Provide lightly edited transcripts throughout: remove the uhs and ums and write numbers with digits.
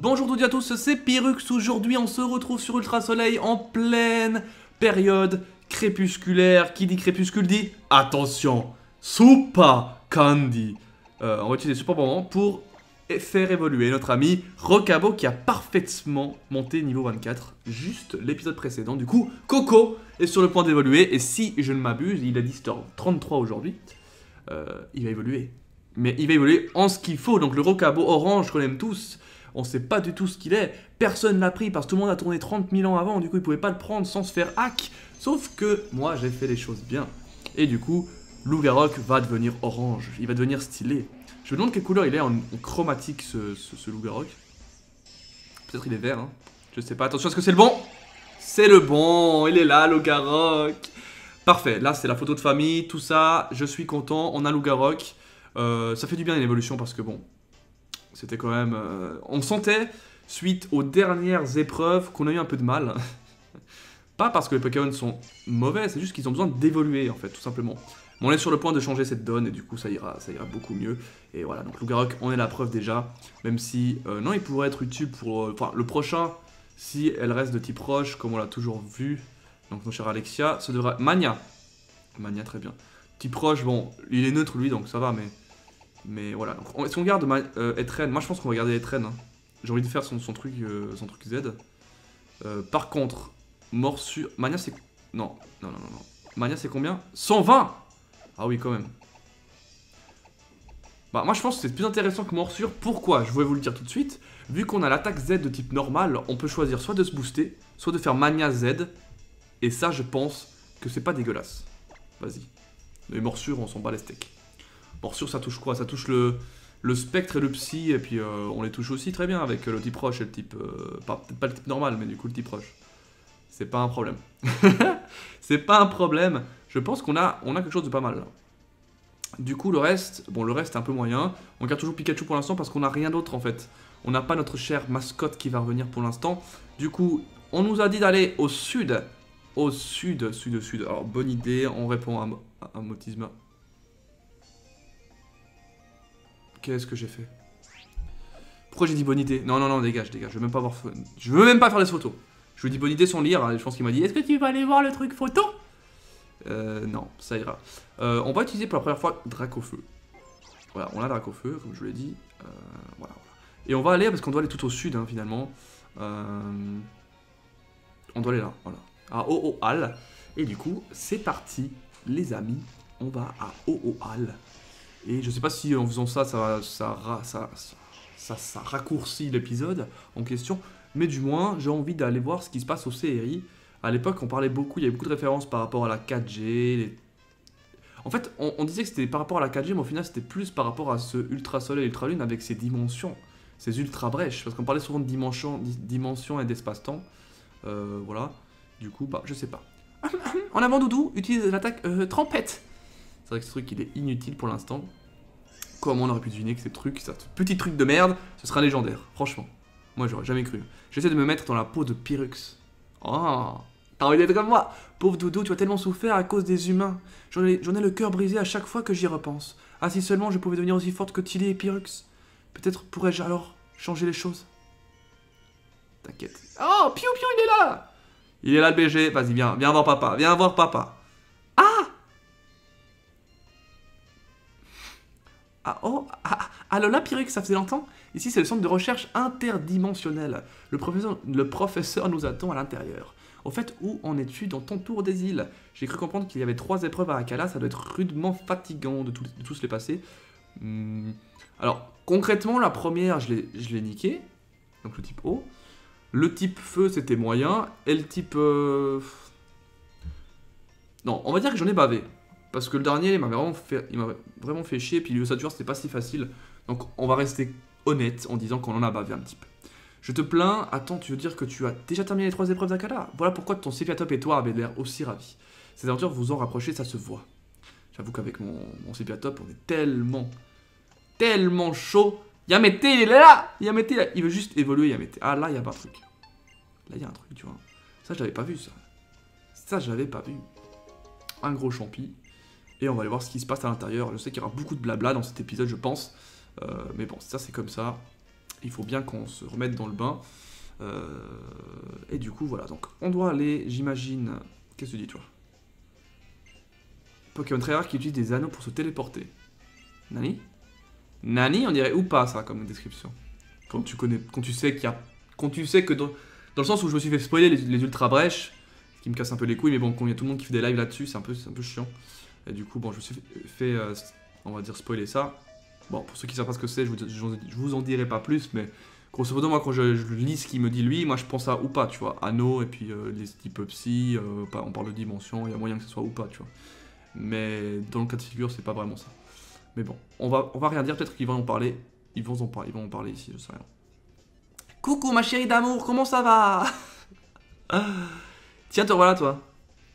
Bonjour toutes et à tous, c'est Pyrrhux. Aujourd'hui on se retrouve sur Ultra Soleil en pleine période crépusculaire. Qui dit crépuscule dit attention, Super Candy. On va utiliser Super Moment pour faire évoluer notre ami Rocabo qui a parfaitement monté niveau 24 juste l'épisode précédent. Du coup Coco est sur le point d'évoluer et si je ne m'abuse, il a dit Store 33 aujourd'hui, il va évoluer. Mais il va évoluer en ce qu'il faut, donc le Rocabo orange qu'on aime tous. On sait pas du tout ce qu'il est, personne l'a pris parce que tout le monde a tourné 30 000 ans avant, du coup il pouvait pas le prendre sans se faire hack. Sauf que moi j'ai fait les choses bien. Et du coup, Lougarok va devenir orange, il va devenir stylé. Je me demande quelle couleur il est en chromatique ce Lougarok. Peut-être il est vert, hein. Je sais pas, attention, est-ce que c'est le bon? C'est le bon, il est là Lougarok. Parfait, là c'est la photo de famille, tout ça, je suis content, on a Lougarok. Ça fait du bien une évolution parce que bon... C'était quand même... on sentait, suite aux dernières épreuves, qu'on a eu un peu de mal. Pas parce que les Pokémon sont mauvais, c'est juste qu'ils ont besoin d'évoluer, en fait, tout simplement. Mais on est sur le point de changer cette donne, et du coup, ça ira beaucoup mieux. Et voilà, donc Lougarok, on est la preuve déjà. Même si, non, il pourrait être utile pour... Enfin, le prochain, si elle reste de type roche, comme on l'a toujours vu. Donc, mon cher Alexia, ça devrait... Mania. Mania, très bien. Type roche, bon, il est neutre, lui, donc ça va, mais voilà, donc, si on garde Etren, moi je pense qu'on va garder Etren. Hein. J'ai envie de faire son truc Z. Par contre, Morsure... Mania c'est... Non. Mania c'est combien? 120. Ah oui, quand même. Bah moi je pense que c'est plus intéressant que Morsure. Pourquoi? Je vais vous le dire tout de suite. Vu qu'on a l'attaque Z de type normal, on peut choisir soit de se booster, soit de faire Mania Z. Et ça je pense que c'est pas dégueulasse. Vas-y. Les Morsures, on s'en bat les steaks. Morsure, ça touche quoi? Ça touche le spectre et le psy, et puis on les touche aussi très bien avec le type roche et le type... peut-être pas le type normal, mais du coup le type roche. C'est pas un problème. C'est pas un problème. Je pense qu'on a quelque chose de pas mal. Là. Du coup, le reste... Bon, le reste est un peu moyen. On garde toujours Pikachu pour l'instant parce qu'on n'a rien d'autre en fait. On n'a pas notre chère mascotte qui va revenir pour l'instant. Du coup, on nous a dit d'aller au sud. Au sud. Alors, bonne idée. On répond à Motisma. Qu'est-ce que j'ai fait? Pourquoi j'ai dit bonne idée? Non, dégage. Je veux même pas voir... Je veux même pas faire les photos. Je lui dis bonne idée sans lire. Je pense qu'il m'a dit, est-ce que tu vas aller voir le truc photo? Non, ça ira. On va utiliser pour la première fois Dracofeu. Voilà, on a Dracofeu, comme je vous l'ai dit. Voilà. Et on va aller, parce qu'on doit aller tout au sud, hein, finalement. On doit aller là, voilà. À Ooal. Et du coup, c'est parti, les amis. On va à Ooal. Et je sais pas si en faisant ça, ça raccourcit l'épisode en question. Mais du moins, j'ai envie d'aller voir ce qui se passe au CRI. À l'époque, on parlait beaucoup, il y avait beaucoup de références par rapport à la 4G. En fait, on disait que c'était par rapport à la 4G, mais au final, c'était plus par rapport à ce Ultra Soleil et Ultra Lune avec ses dimensions. Ces ultra brèches. Parce qu'on parlait souvent de dimensions et d'espace-temps. Voilà. Du coup, bah, je sais pas. En avant, Doudou, utilise l'attaque Trempette. C'est vrai que ce truc, il est inutile pour l'instant. Comment on aurait pu deviner que ces trucs, ce petit truc de merde, ce sera légendaire. Franchement, moi, j'aurais jamais cru. J'essaie de me mettre dans la peau de Pyrrhux. Oh, t'as envie d'être comme moi? Pauvre Doudou, tu as tellement souffert à cause des humains. J'en ai le cœur brisé à chaque fois que j'y repense. Ah, si seulement je pouvais devenir aussi forte que Tilly et Pyrrhux. Peut-être pourrais-je alors changer les choses. T'inquiète. Oh, Piou, il est là! Il est là, le BG. Vas-y, viens voir papa. Viens voir papa. Lola Pyrrhux, ça faisait longtemps. Ici, c'est le centre de recherche interdimensionnel. Le professeur nous attend à l'intérieur. Au fait, où en es-tu dans ton tour des îles? J'ai cru comprendre qu'il y avait 3 épreuves à Akala. Ça doit être rudement fatigant de tous les passer. Alors, concrètement, la première, je l'ai niqué. Donc le type eau. Le type feu, c'était moyen. Et le type... Non, on va dire que j'en ai bavé. Parce que le dernier, il m'a vraiment fait chier, puis l'Iosature, c'était pas si facile. Donc on va rester honnête en disant qu'on en a bavé un petit peu. Je te plains, attends, tu veux dire que tu as déjà terminé les 3 épreuves d'Akala? Voilà pourquoi ton Séphiatop et toi avaient l'air aussi ravis. Ces aventures vous ont rapprochés, ça se voit. J'avoue qu'avec mon Séphiatop, on est tellement chaud. Yamete, il est là! Yamete, il veut juste évoluer, Yamete. Ah, là, il y a pas un truc. Là, il y a un truc, tu vois. Ça, je l'avais pas vu, ça. Ça, je l'avais pas vu. Un gros champi. Et on va aller voir ce qui se passe à l'intérieur. Je sais qu'il y aura beaucoup de blabla dans cet épisode, je pense. Mais bon, ça c'est comme ça. Il faut bien qu'on se remette dans le bain. Et du coup, voilà. Donc, on doit aller, j'imagine... Qu'est-ce que tu dis, toi? Pokémon très rare qui utilise des anneaux pour se téléporter. Nani? Nani, on dirait ou pas, ça, comme description. Quand tu sais qu'il y a... Quand tu sais que dans le sens où je me suis fait spoiler les ultra brèches, ce qui me casse un peu les couilles, mais bon, quand il y a tout le monde qui fait des lives là-dessus, c'est un peu chiant. Et du coup, bon, je me suis fait, on va dire, spoiler ça. Bon, pour ceux qui savent pas ce que c'est, je vous en dirai pas plus, mais grosso modo, moi, quand je lis ce qu'il me dit lui, moi, je pense à ou pas, tu vois, anneau, et puis les types psy, on parle de dimension, il y a moyen que ce soit ou pas, tu vois. Mais dans le cas de figure, c'est pas vraiment ça. Mais bon, on va rien dire, peut-être qu'ils vont en parler. Ils vont en parler ici, je sais rien. Coucou ma chérie d'amour, comment ça va? Tiens, te voilà toi.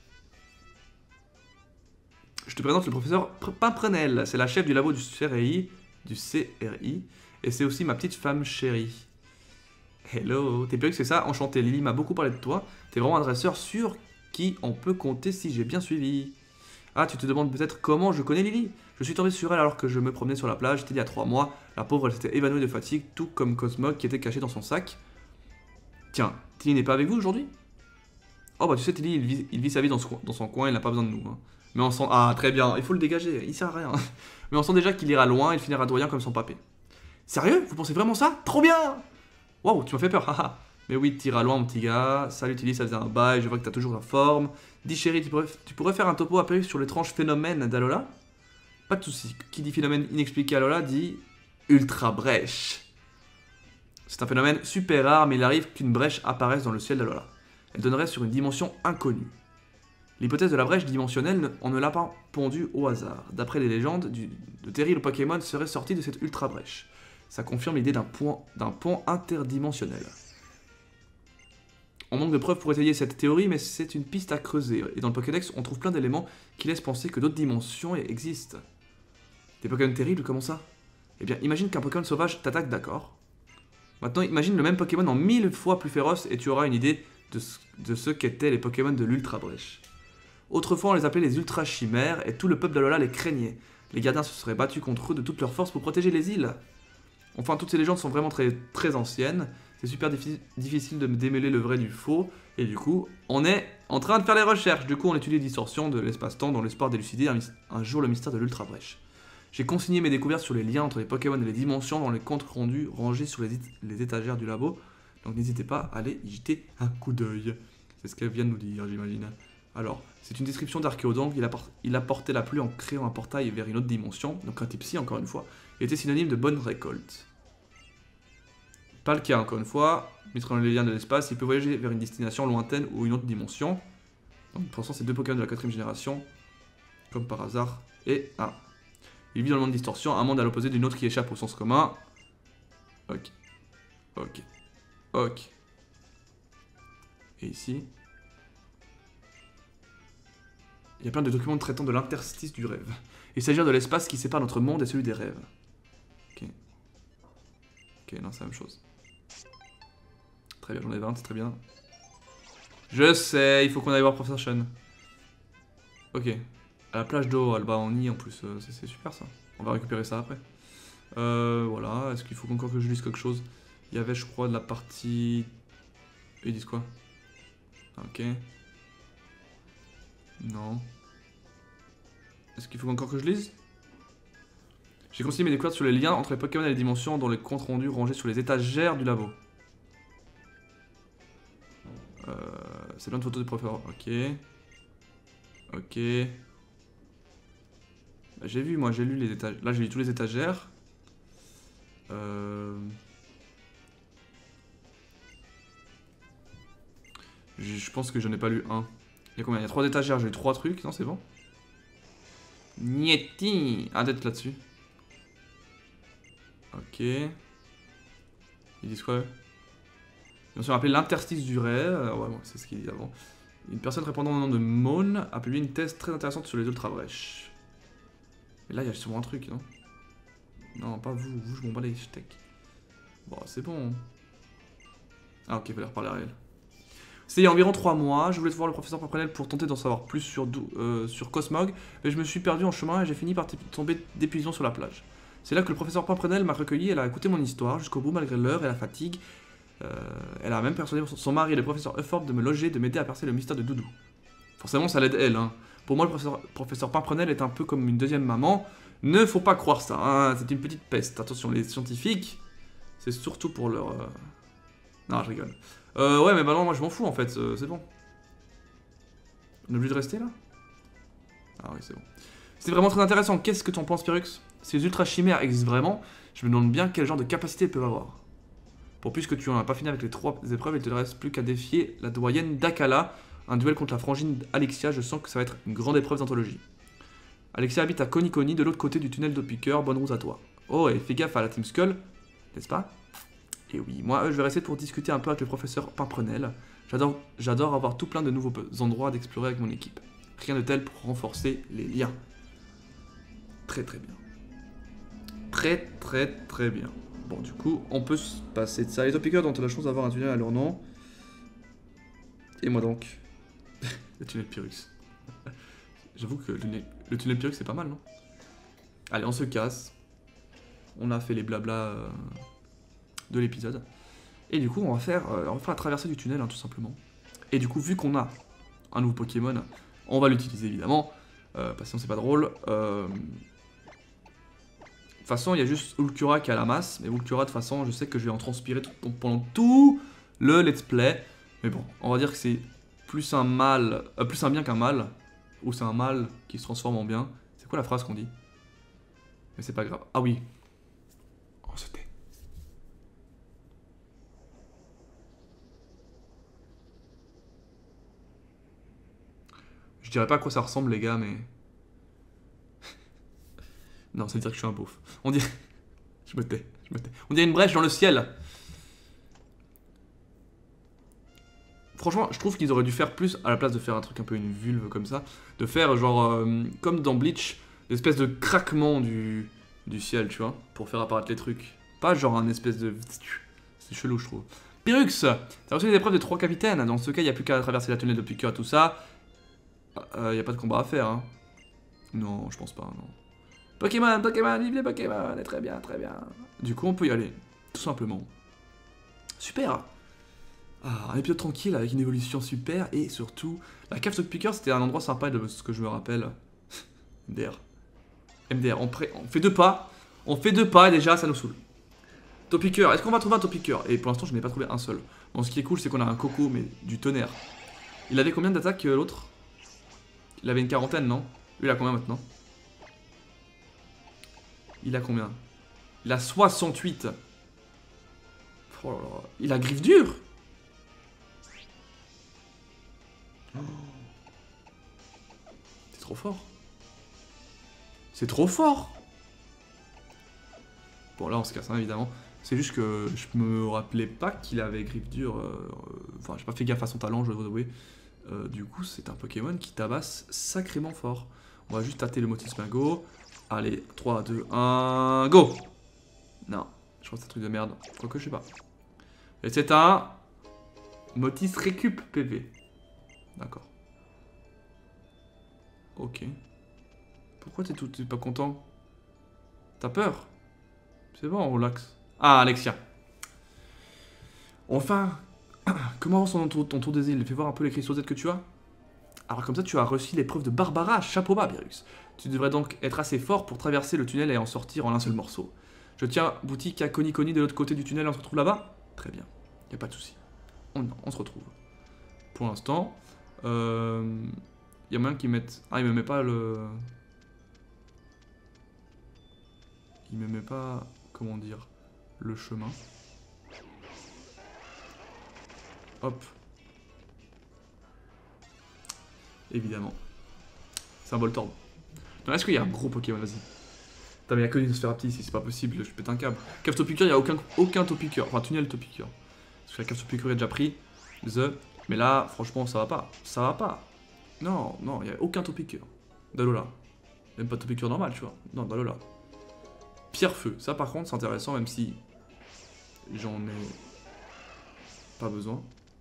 Je te présente le professeur Pimprenel, c'est la chef du labo du CRI, et c'est aussi ma petite femme chérie. Hello, t'es perruque, c'est ça? Enchanté, Lily m'a beaucoup parlé de toi. T'es vraiment un dresseur sur qui on peut compter si j'ai bien suivi. Ah, tu te demandes peut-être comment je connais Lily? Je suis tombé sur elle alors que je me promenais sur la plage, c'était il y a 3 mois. La pauvre, elle s'était évanouie de fatigue, tout comme Cosmog qui était caché dans son sac. Tiens, Tilly n'est pas avec vous aujourd'hui? Oh bah tu sais, Tilly, il vit sa vie dans son coin, il n'a pas besoin de nous. Hein. Mais on sent... Ah, très bien, il faut le dégager, il sert à rien. Mais on sent déjà qu'il ira loin, il finira doyen comme son papé. Sérieux? Vous pensez vraiment ça? Trop bien! Waouh, tu m'as fait peur, haha. Mais oui, t'iras loin, mon petit gars. Salut Tilly, ça faisait un bail, je vois que t'as toujours la forme. Dis chérie, tu pourrais faire un topo à Perruque sur l'étrange phénomène d'Alola? Pas de soucis. Qui dit phénomène inexpliqué à Alola dit ultra brèche. C'est un phénomène super rare, mais il arrive qu'une brèche apparaisse dans le ciel d'Alola. Elle donnerait sur une dimension inconnue. L'hypothèse de la brèche dimensionnelle, on ne l'a pas pondue au hasard. D'après les légendes, de terribles Pokémon seraient sortis de cette ultra brèche. Ça confirme l'idée d'un pont interdimensionnel. On manque de preuves pour étayer cette théorie, mais c'est une piste à creuser. Et dans le Pokédex, on trouve plein d'éléments qui laissent penser que d'autres dimensions existent. Des Pokémon terribles, comment ça? Eh bien, imagine qu'un Pokémon sauvage t'attaque, d'accord. Maintenant, imagine le même Pokémon en 1000 fois plus féroce et tu auras une idée de ce qu'étaient les Pokémon de l'Ultra Brèche. Autrefois, on les appelait les Ultra Chimères et tout le peuple d'Alola les craignait. Les gardiens se seraient battus contre eux de toute leur force pour protéger les îles. Enfin, toutes ces légendes sont vraiment très, très anciennes. C'est super difficile de démêler le vrai du faux. Et du coup, on est en train de faire les recherches. Du coup, on étudie les distorsions de l'espace-temps dans l'espoir d'élucider un jour le mystère de l'Ultra Brèche. J'ai consigné mes découvertes sur les liens entre les Pokémon et les dimensions dans les comptes rendus rangés sur les étagères du labo. Donc n'hésitez pas à aller y jeter un coup d'œil. C'est ce qu'elle vient de nous dire, j'imagine. Alors, c'est une description d'Archéodonc. Il a porté la pluie en créant un portail vers une autre dimension. Donc un type psy, encore une fois. Il était synonyme de bonne récolte. Pas le cas, encore une fois. Mettre les liens de l'espace, il peut voyager vers une destination lointaine ou une autre dimension. Donc pour l'instant, c'est 2 Pokémon de la 4ème génération. Comme par hasard. Et un. Il vit dans le monde de distorsion, un monde à l'opposé d'une autre qui échappe au sens commun. Ok. Ok. Ok. Et ici. Il y a plein de documents traitant de l'interstice du rêve. Il s'agit de l'espace qui sépare notre monde et celui des rêves. Ok. Ok, non, c'est la même chose. Très bien, j'en ai 20, c'est très bien. Je sais, il faut qu'on aille voir Professeur Sean. Ok. À la plage d'eau, bah on y est en plus, c'est super ça. On va récupérer ça après. Voilà, est-ce qu'il faut encore que je lise quelque chose? Il y avait, je crois, de la partie... Ils disent quoi? Ok. Non. Est-ce qu'il faut encore que je lise? J'ai consigné mes découvertes sur les liens entre les Pokémon et les dimensions dans les comptes rendus rangés sur les étagères du labo. C'est plein de photos de professeurs. Ok. Ok. Bah, j'ai vu, moi, j'ai lu les étagères. Là, j'ai lu tous les étagères. Je pense que j'en ai pas lu un. Il y a combien? Il y a 3 étagères, j'ai eu 3 trucs. Non, c'est bon. Nieti. Un d'être là-dessus. Ok. Ils disent quoi? Ils ont appelé l'interstice du rêve. Ouais, bon, c'est ce qu'ils disent avant. Une personne répondant au nom de Moon a publié une thèse très intéressante sur les ultra brèches. Et là, il y a sûrement un truc, non? Non, pas vous. Vous, je m'en bats les steaks. Bon, c'est bon. Ah, ok, il fallait reparler à elle. C'était il y a environ 3 mois. Je voulais voir le professeur Pimprenel pour tenter d'en savoir plus sur Cosmog. Mais je me suis perdu en chemin et j'ai fini par tomber d'épuisement sur la plage. C'est là que le professeur Pimprenel m'a recueilli, elle a écouté mon histoire jusqu'au bout malgré l'heure et la fatigue. Elle a même persuadé son mari, le professeur Euphorbe, de me loger, de m'aider à percer le mystère de Doudou. Forcément, ça l'aide elle. Hein. Pour moi, le professeur Pimprenel est un peu comme une deuxième maman. Ne faut pas croire ça, hein. C'est une petite peste. Attention, les scientifiques, c'est surtout pour leur... Non, je rigole. Ouais, mais bah non, moi je m'en fous en fait, c'est bon. On est obligé de rester là? Ah oui, c'est bon. C'est vraiment très intéressant. Qu'est-ce que t'en penses, Pyrrhux? Ces ultra chimères existent vraiment. Je me demande bien quel genre de capacité elles peuvent avoir. Pour plus que tu en as pas fini avec les 3 épreuves, il te reste plus qu'à défier la doyenne d'Akala. Un duel contre la frangine Alexia, je sens que ça va être une grande épreuve d'anthologie. Alexia habite à Konikoni, de l'autre côté du tunnel de Piqueur, bonne route à toi. Oh, et fais gaffe à la Team Skull, n'est-ce pas? Et oui, moi je vais rester pour discuter un peu avec le professeur Pimprenel. J'adore avoir tout plein de nouveaux endroits d'explorer avec mon équipe. Rien de tel pour renforcer les liens. Très très bien. Très bien. Bon, du coup, on peut se passer de ça. Les Topiqueurs ont la chance d'avoir un tunnel à leur nom. Et moi donc. Le tunnel Pyrrhux. J'avoue que le tunnel Pyrrhux c'est pas mal, non? Allez, on se casse. On a fait les blabla de l'épisode. Et du coup, on va faire la traversée du tunnel, hein, tout simplement. Et du coup, vu qu'on a un nouveau Pokémon, on va l'utiliser évidemment. Parce que sinon c'est pas drôle. De toute façon, il y a juste Ulcura qui a la masse. Mais Ulcura, de toute façon, je sais que je vais en transpirer pendant tout le let's play. Mais bon, on va dire que c'est plus un mal, plus un bien qu'un mal. Ou c'est un mal qui se transforme en bien. C'est quoi la phrase qu'on dit? Mais c'est pas grave. Ah oui. On se tait. Je dirais pas à quoi ça ressemble, les gars, mais... Non, ça veut dire que je suis un beauf. On dirait... Je me tais. On dirait une brèche dans le ciel. Franchement, je trouve qu'ils auraient dû faire plus, à la place de faire un truc un peu une vulve comme ça, de faire genre, comme dans Bleach, l'espèce de craquement du ciel, tu vois, pour faire apparaître les trucs. Pas genre un espèce de... C'est chelou, je trouve. Pyrrhux, t'as reçu les épreuves des 3 capitaines. Dans ce cas, il n'y a plus qu'à traverser la tunnel de Piqueur et tout ça. Il n'y a pas de combat à faire, hein. Non, je pense pas, non. Pokémon, vive les Pokémon, très bien. Du coup, on peut y aller, tout simplement. Super. Ah, un épisode tranquille avec une évolution super et surtout, la cave Topiqueur c'était un endroit sympa de ce que je me rappelle. MDR. On fait 2 pas. On fait 2 pas et déjà ça nous saoule. Topiqueur, est-ce qu'on va trouver un Topiqueur? Et pour l'instant je n'ai pas trouvé un seul. Bon, ce qui est cool c'est qu'on a un Coco mais du tonnerre. Il avait combien d'attaques l'autre? Il avait une quarantaine, non? Lui il a combien maintenant? Il a combien? Il a 68. Oh là là. Il a griffe dure. C'est trop fort. C'est trop fort. Bon là on se casse, hein, évidemment. C'est juste que je me rappelais pas qu'il avait griffe dure. Enfin j'ai pas fait gaffe à son talent, je dois avouer. Du coup c'est un Pokémon qui tabasse sacrément fort. On va juste tâter le Motis Mago. Allez, 3, 2, 1, go. Non, je crois que c'est un truc de merde. Quoique je sais pas. Et c'est un Motis récup PV. D'accord. Ok. Pourquoi t'es pas content? T'as peur? C'est bon, relax. Ah, Alexia. Enfin, comment avance ton tour des îles? Fais voir un peu les cristaux Z que tu as. Alors comme ça, tu as reçu l'épreuve de Barbara. Chapeau bas, Pyrrhux. Tu devrais donc être assez fort pour traverser le tunnel et en sortir en un seul morceau. Je tiens boutique à Konikoni de l'autre côté du tunnel. On se retrouve là-bas? Très bien. Y a pas de souci. On se retrouve. Pour l'instant, y a moyen qu'ils mettent... Ah, il me met pas le... Il me met pas... Comment dire? Le chemin. Hop. Évidemment. C'est un Voltorb. Non, est-ce qu'il y a un gros Pokémon? Vas-y. Putain, mais il y a que une Sphéraptie ici, c'est pas possible, je pète un câble. Cave Topiqueur, il n'y a aucun Topiqueur. Enfin, tunnel Topiqueur. Parce que la cave Topiqueur est déjà pris. Mais là, franchement, ça va pas. Ça va pas. Non, il n'y a aucun Topiqueur. Dalola. Même pas Topiqueur normal, tu vois. Non, Dalola. Pierre-feu. Ça, par contre, c'est intéressant, même si j'en ai pas besoin.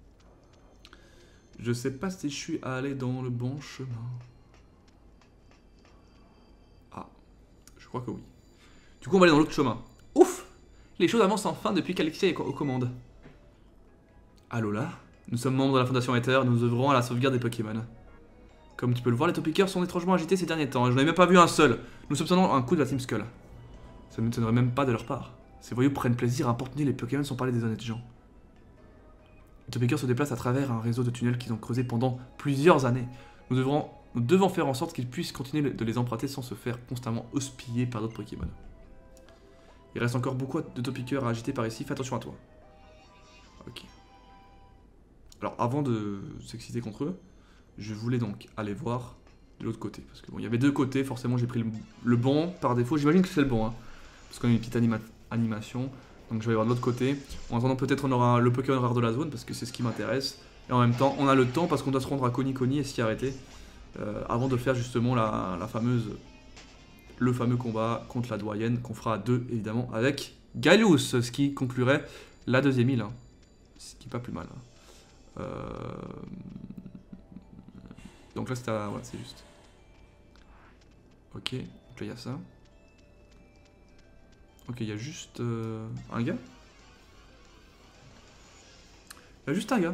Je sais pas si je suis allé dans le bon chemin. Ah, je crois que oui. Du coup, on va aller dans l'autre chemin. Ouf! Les choses avancent enfin depuis qu'Alexia est aux commandes. Alola, nous sommes membres de la Fondation Aether, nous œuvrons à la sauvegarde des Pokémon. Comme tu peux le voir, les Topiqueurs sont étrangement agités ces derniers temps. Je n'en ai même pas vu un seul. Nous soupçonnons un coup de la Team Skull. Ça ne m'étonnerait même pas de leur part. Ces voyous prennent plaisir à importuner les Pokémon sans parler des honnêtes gens. Les Topiqueurs se déplacent à travers un réseau de tunnels qu'ils ont creusé pendant plusieurs années. Nous devons faire en sorte qu'ils puissent continuer de les emprunter sans se faire constamment houspiller par d'autres Pokémon. Il reste encore beaucoup de Topiqueurs à agiter par ici, fais attention à toi. Ok. Alors avant de s'exciter contre eux, je voulais donc aller voir de l'autre côté. Parce que bon, il y avait deux côtés, forcément j'ai pris le bon par défaut. J'imagine que c'est le bon, hein, parce qu'on a une petite animation. Donc je vais aller voir de l'autre côté. En attendant, peut-être on aura le Pokémon rare de la zone, parce que c'est ce qui m'intéresse. Et en même temps, on a le temps, parce qu'on doit se rendre à Koni et s'y arrêter. Avant de faire justement le fameux combat contre la doyenne, qu'on fera à deux, évidemment, avec Galus, ce qui conclurait la deuxième île. Hein. Ce qui est pas plus mal. Hein. Donc là, c'était ouais, c'est juste. Ok, donc là, il y a ça. Ok, il y a juste un gars. Il y a juste un gars.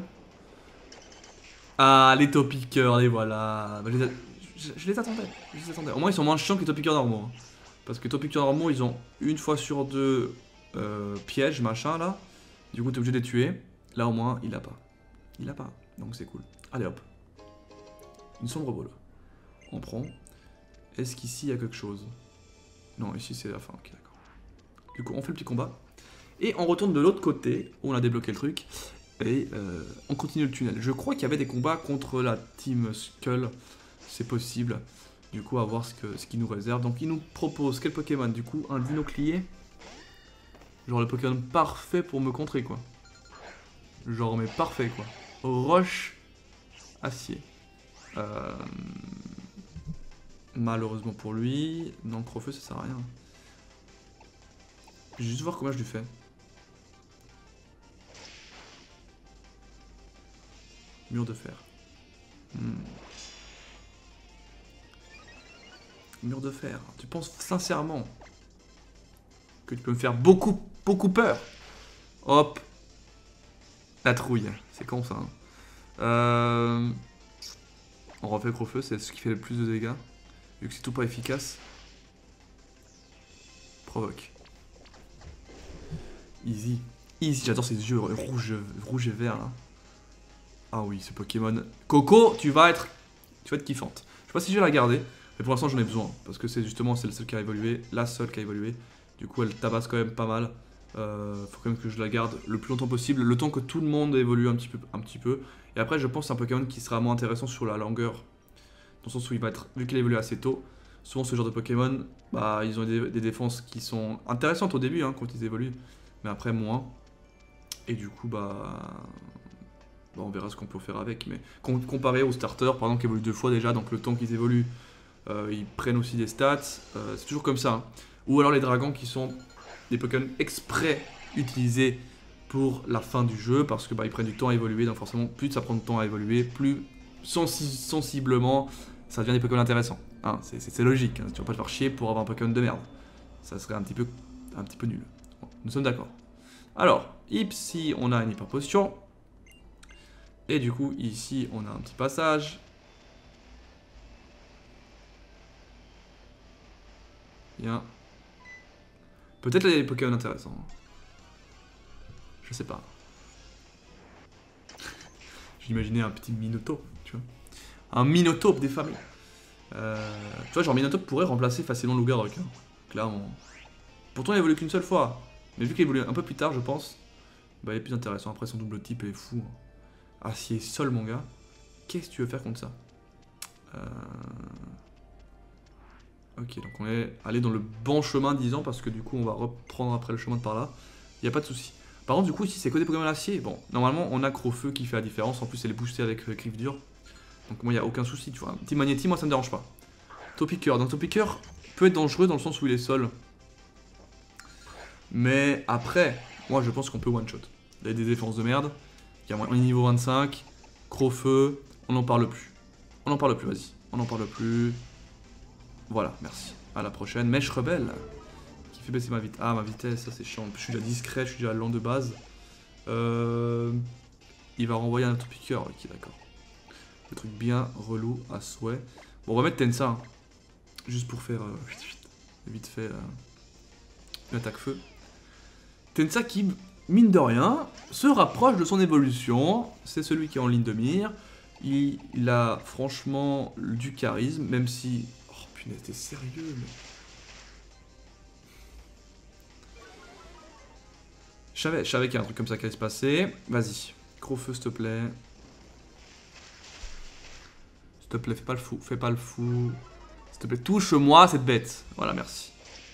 Ah, les Topiqueurs, les voilà. Bah, je les attendais. Au moins, ils sont moins chiants que les Topiqueurs normaux. Hein. Parce que les Topiqueurs normaux, ils ont une fois sur deux pièges, machin, là. Du coup, t'es obligé de les tuer. Là, au moins, il a pas. Il a pas. Donc, c'est cool. Allez, hop. Une sombre boule. On prend. Est-ce qu'ici, il y a quelque chose? Non, ici, c'est la fin. Ok, d'accord. Du coup, on fait le petit combat. Et on retourne de l'autre côté, où on a débloqué le truc. Et on continue le tunnel. Je crois qu'il y avait des combats contre la Team Skull. C'est possible. Du coup, à voir ce qu'il nous réserve. Donc, il nous propose quel Pokémon? Du coup, un Dinoclier. Genre le Pokémon parfait pour me contrer, quoi. Genre, mais parfait, quoi. Roche Acier. Malheureusement pour lui. Non, Crofeu, ça sert à rien. Je vais juste voir combien je lui fais. Mur de fer. Mur de fer. Tu penses sincèrement que tu peux me faire beaucoup peur? Hop. La trouille. C'est con ça. Hein. On refait Crofeu, c'est ce qui fait le plus de dégâts. Vu que c'est tout pas efficace. Provoque. Easy. Easy, j'adore ces yeux rouge et vert là. Ah oui, ce Pokémon. Coco, tu vas être kiffante. Je sais pas si je vais la garder, mais pour l'instant j'en ai besoin. Parce que c'est justement la seule qui a évolué. La seule qui a évolué. Du coup, elle tabasse quand même pas mal. Faut quand même que je la garde le plus longtemps possible. Le temps que tout le monde évolue un petit peu. Et après, je pense que c'est un Pokémon qui sera moins intéressant sur la longueur. Dans le sens où il va être, vu qu'il a évolué assez tôt, souvent ce genre de Pokémon, bah, ils ont des défenses qui sont intéressantes au début, hein, quand ils évoluent. Mais après, moins. Et du coup, bah, on verra ce qu'on peut faire avec. Mais comparé aux starters, par exemple, qui évoluent 2 fois déjà, donc le temps qu'ils évoluent, ils prennent aussi des stats. C'est toujours comme ça. Hein. Ou alors les dragons qui sont des Pokémon exprès utilisés pour la fin du jeu, parce que bah, ils prennent du temps à évoluer, donc forcément, plus ça prend de temps à évoluer, plus sensiblement, ça devient des Pokémon intéressants. Hein, c'est logique, hein. Tu vas pas te faire chier pour avoir un Pokémon de merde. Ça serait un petit peu nul. Bon, nous sommes d'accord. Alors, ici, on a une hyper potion. Et du coup, ici, on a un petit passage. Bien. Peut-être les Pokémon intéressants. Je sais pas. J'imaginais un petit Minotaur, tu vois. Un Minotaur des familles. Tu vois, genre Minotaur pourrait remplacer facilement Lougarok, hein, clairement. Pourtant, il évolue qu'une seule fois. Mais vu qu'il évolue un peu plus tard, je pense, bah, il est plus intéressant. Après, son double type est fou. Acier sol, mon gars. Qu'est-ce que tu veux faire contre ça? Ok, donc on est allé dans le bon chemin, disons, parce que du coup, on va reprendre après le chemin de par là. Il n'y a pas de souci. Par contre, du coup, ici, c'est que des Pokémon acier. Bon, normalement, on a Crofeu qui fait la différence. En plus, elle est boostée avec Griffe Dure. Donc, moi, il n'y a aucun souci. Tu vois, un petit Magnéti, moi, ça me dérange pas. Topiqueur. Donc, Topiqueur peut être dangereux dans le sens où il est sol. Mais après, moi, je pense qu'on peut one-shot. Il y a des défenses de merde. On est niveau 25. Crofeu. On n'en parle plus. On n'en parle plus, vas-y. On n'en parle plus. Voilà, merci. À la prochaine. Mèche rebelle. Qui Qui fait baisser ma vitesse. Ah, ma vitesse, ça c'est chiant. Je suis déjà discret, je suis déjà lent de base. Il va renvoyer un autre piqueur. Ok, d'accord. Le truc bien relou à souhait. Bon, on va mettre Tensa. Hein. Juste pour faire vite fait une attaque feu. Tensa qui, mine de rien, se rapproche de son évolution. C'est celui qui est en ligne de mire. Il a franchement du charisme, même si... Oh punaise, t'es sérieux mais... Je savais qu'il y a un truc comme ça qui allait se passer. Vas-y, gros feu s'il te plaît. S'il te plaît, fais pas le fou, fais pas le fou. S'il te plaît, touche-moi cette bête. Voilà, merci.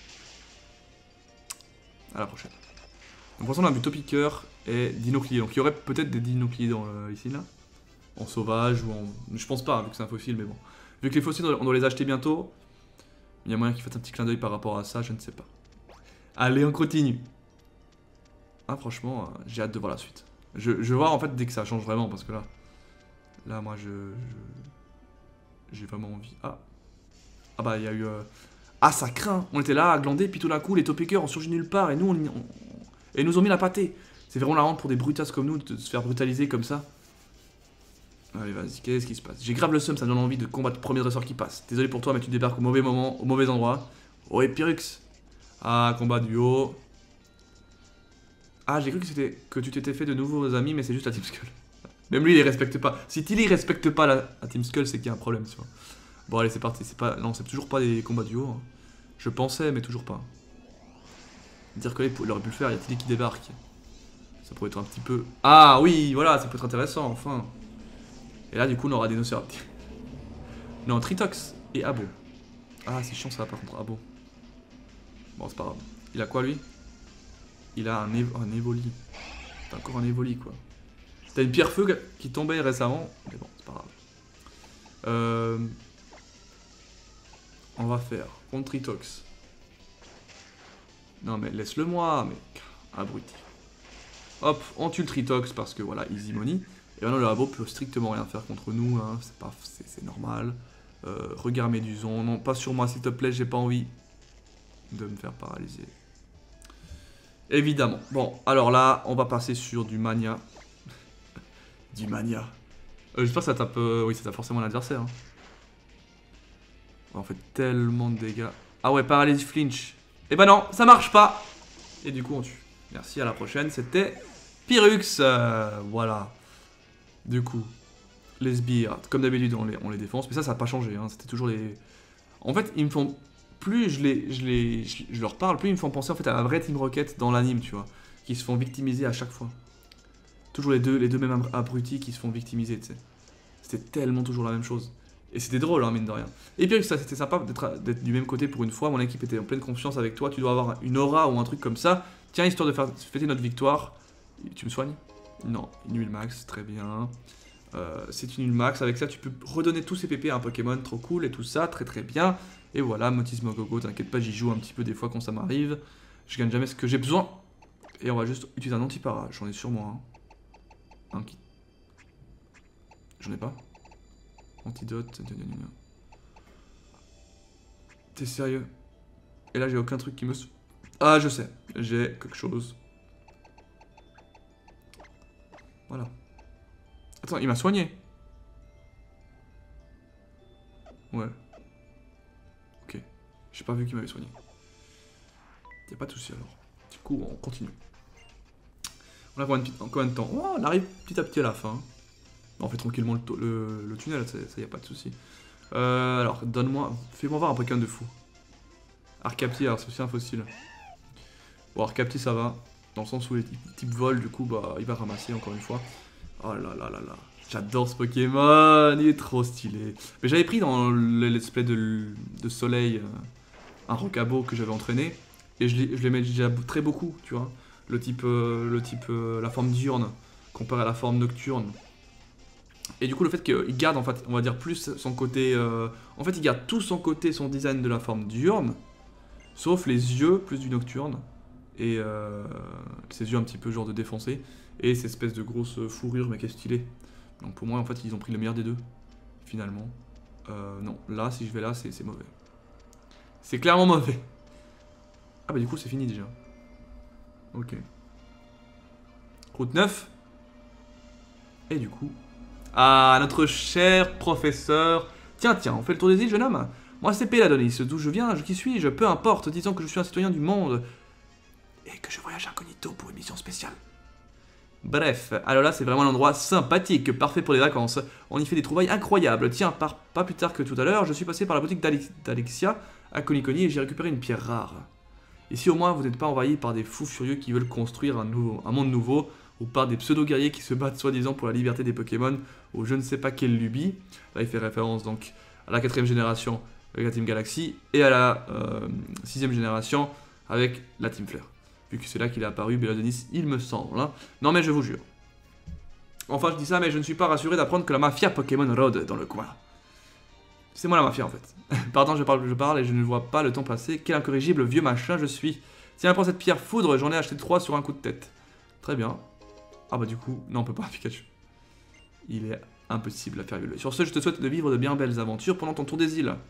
À la prochaine. Donc pour l'instant, on a un buto piqueur et dinoclier. Donc il y aurait peut-être des dinocliers ici, là. En sauvage ou en... Je pense pas, vu que c'est un fossile, mais bon. Vu que les fossiles, on doit les acheter bientôt. Il y a moyen qu'il fasse un petit clin d'œil par rapport à ça, je ne sais pas. Allez, on continue. Ah, franchement, j'ai hâte de voir la suite. Je vais voir en fait dès que ça change vraiment, parce que là... Là, moi, j'ai vraiment envie. Ah. Ah bah, il y a eu... Ah, ça craint. On était là à glander, puis tout d'un coup, les top pickers ont surgi nulle part, et nous, et nous ont mis la pâtée. C'est vraiment la honte pour des brutasses comme nous de se faire brutaliser comme ça. Allez, vas-y, qu'est-ce qui se passe? J'ai grave le seum, ça me donne envie de combattre le premier dresseur qui passe. Désolé pour toi, mais tu débarques au mauvais moment, au mauvais endroit. Oh, et Pyrrhux. Ah, combat duo. Ah, j'ai cru que tu t'étais fait de nouveaux amis, mais c'est juste la Team Skull. Même lui, il les respecte pas. Si Tilly respecte pas la Team Skull, c'est qu'il y a un problème, tu vois. Bon, allez, c'est parti. Non, c'est toujours pas des combats duo. Hein. Je pensais, mais toujours pas. Dire que là, il aurait pu le faire, il y a Tilly qui débarque. Ça pourrait être un petit peu... Ah, oui, voilà, ça peut être intéressant, enfin. Et là, du coup, on aura des Nocéraptors. Non, Tritox et Abo. Ah, c'est chiant ça, par contre, Abo. Bon, c'est pas grave. Il a quoi, lui? Il a un Evoli. T'as encore un Evoli, quoi. T'as une pierre feu qui tombait récemment. Mais bon, c'est pas grave. On va faire contre Tritox. Non, mais laisse-le moi, mec. Abruti. Hop, on tue le Tritox parce que, voilà, easy money. Et maintenant, le Abo peut strictement rien faire contre nous, hein. C'est normal. Regarde Méduson. Non, pas sur moi, s'il te plaît, j'ai pas envie de me faire paralyser. Évidemment. Bon, alors là, on va passer sur du Mania. Du Mania. J'espère que ça tape... oui, ça tape forcément l'adversaire. Hein. On fait tellement de dégâts. Ah ouais, paralysie flinch. Eh ben non, ça marche pas. Et du coup, on tue. Merci, à la prochaine. C'était Pyrrhux. Voilà. Du coup, les sbires, comme d'habitude, on les défonce. Mais ça n'a pas changé. Hein. C'était toujours les... En fait, ils me font... Plus je leur parle, plus ils me font penser en fait à la vraie Team Rocket dans l'anime, tu vois. Qui se font victimiser à chaque fois. Toujours les deux mêmes abrutis qui se font victimiser, tu sais. C'était tellement toujours la même chose. Et c'était drôle, hein, mine de rien. Et puis ça, c'était sympa d'être du même côté pour une fois. Mon équipe était en pleine confiance avec toi. Tu dois avoir une aura ou un truc comme ça. Tiens, histoire de faire fêter notre victoire. Tu me soignes? Non, nul max, très bien. C'est une nul max. Avec ça, tu peux redonner tous ces PP à un Pokémon, trop cool et tout ça, très très bien. Et voilà, Motis Mogogo, t'inquiète pas, j'y joue un petit peu des fois quand ça m'arrive. Je gagne jamais ce que j'ai besoin. Et on va juste utiliser un anti-para, j'en ai sur moi. Un qui... J'en ai pas. Antidote. T'es sérieux? Et là, j'ai aucun truc qui me... Ah, je sais. J'ai quelque chose. Voilà. Attends, il m'a soigné. Ouais. Ok. J'ai pas vu qu'il m'avait soigné. Y'a pas de souci alors. Du coup, on continue. On a combien de temps? Oh, on arrive petit à petit à la fin. On fait tranquillement le tunnel, ça y a pas de souci. Alors, donne-moi... Fais-moi voir un Pokémon de fou. Arcapti, alors c'est aussi un fossile. Bon, Arcapti ça va. Dans le sens où les types vol, du coup, bah, il va ramasser encore une fois. Oh là là là là. J'adore ce Pokémon, il est trop stylé. Mais j'avais pris dans le let's play de Soleil un Rocabo que j'avais entraîné. Et je l'aimais déjà très beaucoup, tu vois. La forme diurne comparé à la forme nocturne. Et du coup, le fait qu'il garde, en fait, on va dire, plus son côté... En fait, il garde tout son côté, son design de la forme diurne, sauf les yeux, plus du nocturne, et ses yeux un petit peu genre de défoncé, et cette espèce de grosse fourrure, mais qui est stylée. Donc pour moi, en fait, ils ont pris le meilleur des deux, finalement. Non, là, si je vais là, c'est mauvais. C'est clairement mauvais. Ah bah du coup c'est fini déjà. Ok. Route 9. Et du coup... Ah, notre cher professeur. Tiens, on fait le tour des îles, jeune homme. Moi c'est Péladonis, d'où je viens, qui suis-je, peu importe, disons que je suis un citoyen du monde. Et que je voyage incognito pour une mission spéciale. Bref, alors là c'est vraiment un endroit sympathique, parfait pour les vacances. On y fait des trouvailles incroyables. Tiens, pas plus tard que tout à l'heure, je suis passé par la boutique d'Alexia à Konikoni et j'ai récupéré une pierre rare. Ici au moins vous n'êtes pas envahi par des fous furieux qui veulent construire un monde nouveau, ou par des pseudo-guerriers qui se battent soi-disant pour la liberté des Pokémon, ou je ne sais pas quelle lubie. Là il fait référence donc à la 4ème génération avec la Team Galaxy, et à la 6ème génération avec la Team Flare. Vu que c'est là qu'il est apparu, Péladonis, il me semble. Hein. Non mais je vous jure. Enfin je dis ça, mais je ne suis pas rassuré d'apprendre que la mafia Pokémon rôde dans le coin. C'est moi la mafia en fait. Pardon, je parle et je ne vois pas le temps passer. Quel incorrigible vieux machin je suis. Tiens, prends cette pierre foudre, j'en ai acheté 3 sur un coup de tête. Très bien. Ah bah du coup, non on peut pas Pikachu. Il est impossible à faire violer. Sur ce, je te souhaite de vivre de bien belles aventures pendant ton tour des îles.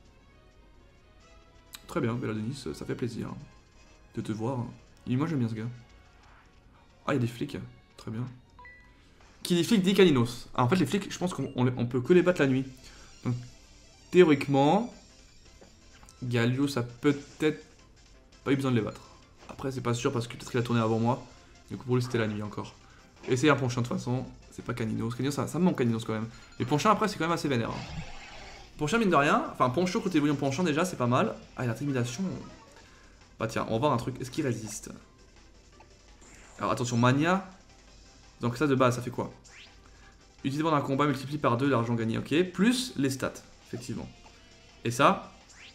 Très bien, Péladonis, ça fait plaisir de te voir. Et moi j'aime bien ce gars. Ah, il y a des flics. Très bien. Qui dit flic dit Caninos. Ah, en fait, les flics, je pense qu'on peut que les battre la nuit. Donc, théoriquement, Galio, ça peut-être pas eu besoin de les battre. Après, c'est pas sûr parce que peut-être qu'il a tourné avant moi. Du coup, pour lui, c'était la nuit encore. Et c'est un ponchon de toute façon. C'est pas Caninos. Caninos, ça me manque Caninos quand même. Les ponchons, après, c'est quand même assez vénère. Hein. Ponchon, mine de rien. Enfin, poncho côté bouillon ponchon, déjà, c'est pas mal. Ah, l'intimidation. Bah, tiens, on va voir un truc. Est-ce qu'il résiste? Alors, attention, Mania. Donc, ça de base, ça fait quoi? Utilisé pendant un combat multiplie par 2 l'argent gagné, ok. Plus les stats, effectivement. Et ça,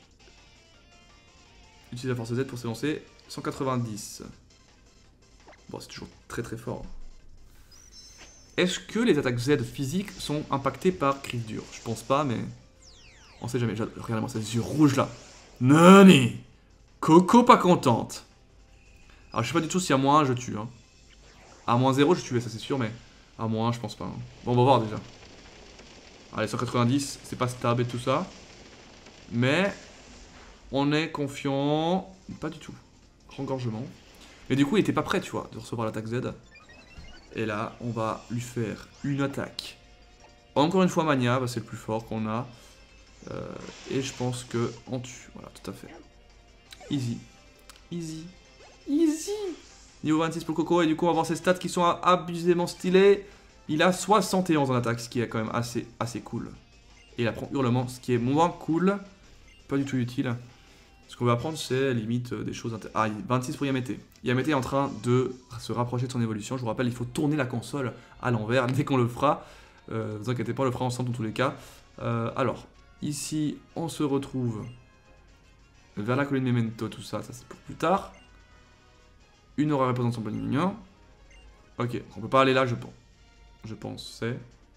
utilise la force Z pour s'élancer. 190. Bon, c'est toujours très très fort. Est-ce que les attaques Z physiques sont impactées par crise dure? Je pense pas, mais on sait jamais. Regardez-moi ces yeux rouges là. Nani! Coco pas contente. Alors je sais pas du tout si à moins 1 je tue. Hein. À moins 0 je tuais, ça c'est sûr, mais à moins 1 je pense pas. Hein. Bon, on va voir déjà. Allez, 190, c'est pas stab et tout ça. Mais on est confiant. Pas du tout. Rengorgement. Mais du coup, il était pas prêt, tu vois, de recevoir l'attaque Z. Et là, on va lui faire une attaque. Encore une fois, Mania, bah, c'est le plus fort qu'on a. Et je pense que on tue. Voilà, tout à fait. Easy. Easy. Easy. Niveau 26 pour Coco. Et du coup, on va voir ses stats qui sont abusément stylés. Il a 71 en attaque, ce qui est quand même assez cool. Et il apprend Hurlement, ce qui est moins cool. Pas du tout utile. Ce qu'on va apprendre, c'est limite des choses... Ah, 26 pour Yamete. Yamete est en train de se rapprocher de son évolution. Je vous rappelle, il faut tourner la console à l'envers dès qu'on le fera. Ne vous inquiétez pas, on le fera ensemble dans tous les cas. Alors, ici, on se retrouve vers la colline Memento, tout ça, ça c'est pour plus tard. Une aura représente son bon mignon. Ok, on peut pas aller là, je pense. Je pensais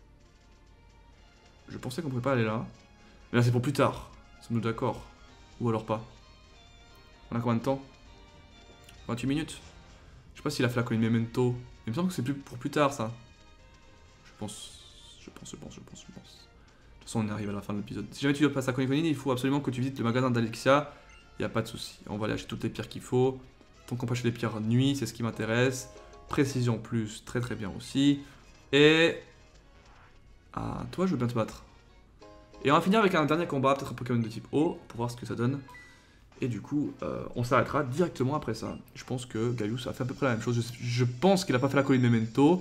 qu'on pouvait pas aller là. Mais là, c'est pour plus tard. Sommes-nous d'accord? Ou alors pas? On a combien de temps? 28 minutes? Je sais pas s'il a fait la colline Memento. Il me semble que c'est pour plus tard, ça. Je pense. De toute façon, on arrive à la fin de l'épisode. Si jamais tu dois passer à Konikoni, il faut absolument que tu visites le magasin d'Alexia. Il n'y a pas de souci. On va aller acheter toutes les pierres qu'il faut. Tant qu'on peut acheter les pierres nuit, c'est ce qui m'intéresse. Précision plus, très très bien aussi. Et... Ah, toi, je veux bien te battre. Et on va finir avec un dernier combat, peut-être un Pokémon de type eau, pour voir ce que ça donne. Et du coup, on s'arrêtera directement après ça. Je pense que Gaius a fait à peu près la même chose. Je pense qu'il a pas fait la colline Memento.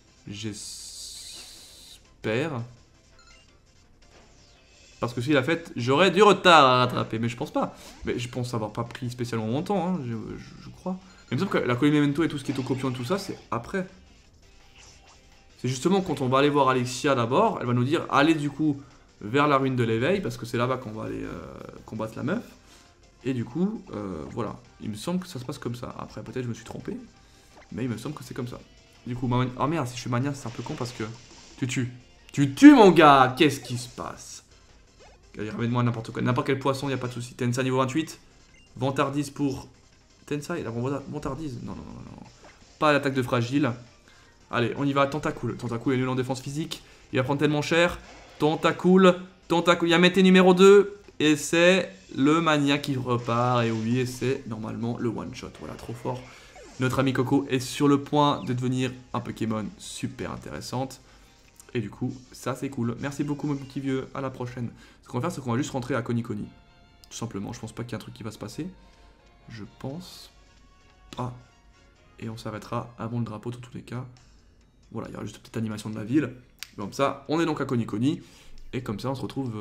J'espère. Parce que s'il l'a fait, j'aurais du retard à rattraper. Mais je pense pas. Mais je pense avoir pas pris spécialement mon temps, hein, je crois. Mais il me semble que la colline Memento et tout ce qui est au copion et tout ça, c'est après. C'est justement quand on va aller voir Alexia d'abord, elle va nous dire, allez du coup vers la ruine de l'éveil, parce que c'est là-bas qu'on va aller combattre la meuf. Et du coup, voilà, il me semble que ça se passe comme ça. Après, peut-être je me suis trompé, mais il me semble que c'est comme ça. Du coup, oh merde, si je suis mania, c'est un peu con parce que tu tues. Tu tues, mon gars. Qu'est-ce qui se passe? Allez, ramène-moi n'importe quoi. N'importe quel poisson, il n'y a pas de souci. Tensa niveau 28. Vantardise pour... Tensa, il a Vantardise. Non. Pas l'attaque de fragile. Allez, on y va. Tentacool. Tentacool est nul en défense physique. Il va prendre tellement cher. Tentacool. Yamete numéro 2. Et c'est le Mania qui repart. Et oui, et c'est normalement le one-shot. Voilà, trop fort. Notre ami Coco est sur le point de devenir un Pokémon super intéressante. Et du coup, ça c'est cool. Merci beaucoup mon petit vieux, à la prochaine. Ce qu'on va faire, c'est qu'on va juste rentrer à Konikoni. Tout simplement, je pense pas qu'il y ait un truc qui va se passer. Je pense... Ah. Et on s'arrêtera avant le drapeau dans tous les cas. Voilà, il y aura juste une petite animation de la ville. Comme ça, on est donc à Konikoni. Et comme ça, on se retrouve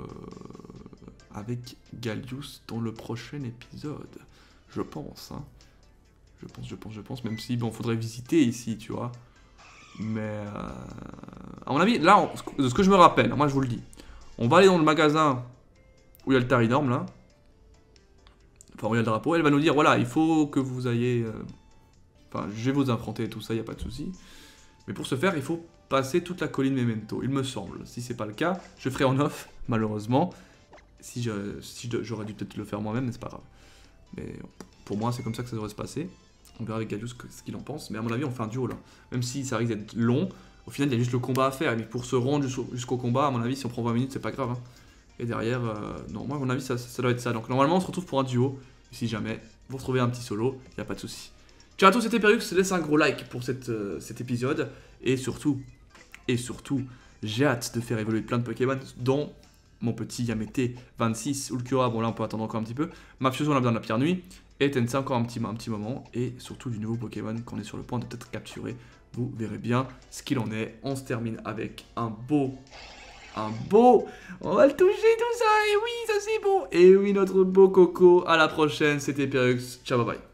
avec Gallius dans le prochain épisode. Je pense, hein. Je pense. Même si, bon, faudrait visiter ici, tu vois. Mais, à mon avis, là, de ce que je me rappelle, moi je vous le dis. On va aller dans le magasin où il y a le Tarinorm, là. Enfin, où il y a le drapeau. Elle va nous dire, voilà, il faut que vous ayez... Enfin, je vais vous affronter et tout ça, il n'y a pas de souci. Mais pour ce faire, il faut passer toute la colline Memento, il me semble. Si c'est pas le cas, je ferai en off, malheureusement. Si j'aurais dû peut-être le faire moi-même, mais c'est pas grave. Mais pour moi, c'est comme ça que ça devrait se passer. On verra avec Gallius ce qu'il en pense. Mais à mon avis, on fait un duo là. Même si ça risque d'être long, au final, il y a juste le combat à faire. Mais pour se rendre jusqu'au combat, à mon avis, si on prend 20 minutes, c'est pas grave. Hein. Et derrière, non, moi, à mon avis, ça doit être ça. Donc normalement, on se retrouve pour un duo. Et si jamais vous retrouvez un petit solo, il n'y a pas de souci. Ciao à tous, c'était Perux. Laisse un gros like pour cet épisode. Et surtout, j'ai hâte de faire évoluer plein de Pokémon, dont mon petit Yamete 26, Ulquiorra, bon là on peut attendre encore un petit peu, Mapfioso, on a besoin de la pierre nuit, et Tensa encore un petit moment, et surtout du nouveau Pokémon qu'on est sur le point de peut-être capturer. Vous verrez bien ce qu'il en est. On se termine avec un beau, on va le toucher tout ça, et oui, ça c'est beau, et oui, notre beau Coco. À la prochaine, c'était Perux, ciao, bye bye.